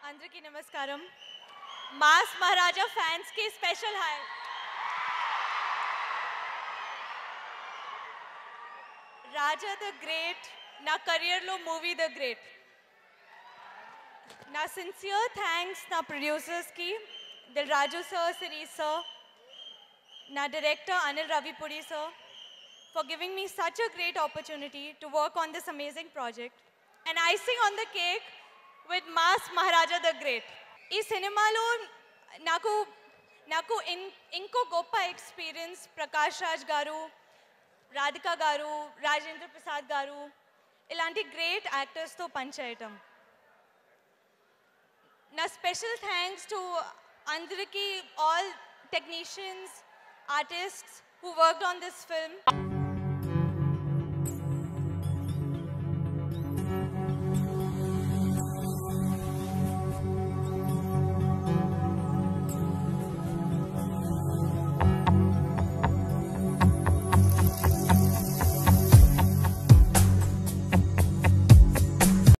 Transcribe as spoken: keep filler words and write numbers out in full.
అందరికీ నమస్కారం. Mass Maharaja fans కి special hi. Raja the great, నా కెరియర్లో మూవీ ద గ్రేట్. నా సిన్సియర్ థ్యాంక్స్ నా ప్రొడ్యూసర్స్కి, దిల్ రాజు సార్, సిరీస్ సార్, నా director Anil Ravipudi sir, for giving me such a great opportunity to work on this amazing project. And icing on the cake with Mas Maharaja the Great. ఈ సినిమాలో నాకు నాకు in ఇంకో గొప్ప ఎక్స్పీరియన్స్ ప్రకాష్ రాజ్ గారు, రాధిక గారు, రాజేంద్ర ప్రసాద్ గారు ఇలాంటి గ్రేట్ యాక్టర్స్తో పనిచేయటం. నా స్పెషల్ థ్యాంక్స్ టు అందరికీ, all technicians, artists who worked on this film.